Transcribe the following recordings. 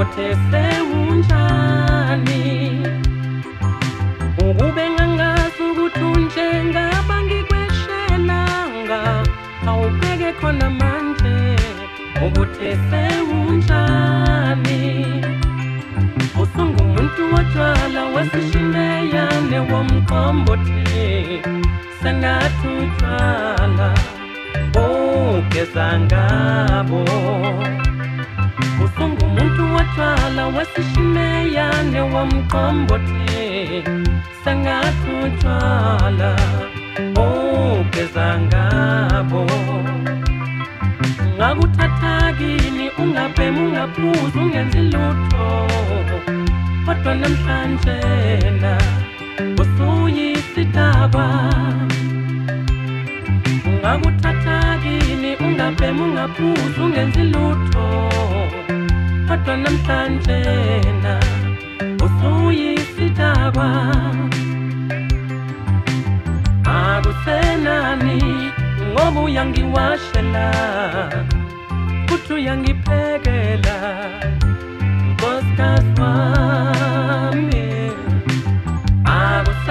Ngotese unjani ukube ngangazi ukuthi unjengabanga ikweshelanga awubheke khona manje ngotese unjani usungumuntu wotshwala wesishimeyane womqombothi sengathi utshwala ugezangabo usungumuntu wotshwala wesishimeyane womqombothi sengathi utshwala ugezangabo ngakuthathakini ungabhema ungaphuza ungenzi lutho kodwa namhlanje na usuyisidaba ngakuthathakini ungabhema ungaphuza ungenzi lutho kodwa namhlanje na usuyisidaba akusenani ngoba uyangiwashela futhi uyangiphekela nkosikazi wami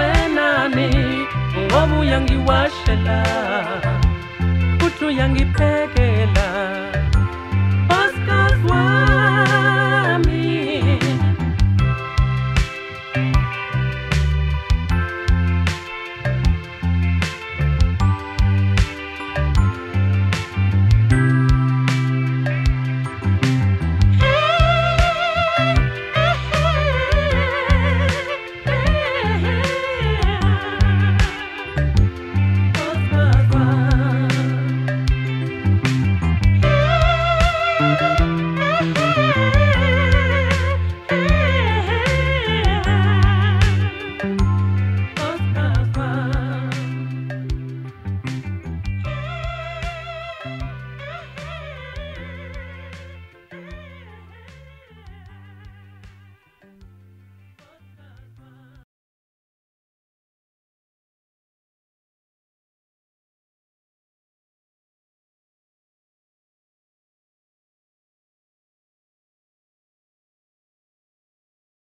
akusenani ngoba uyangiwashela futhi uyangiphekela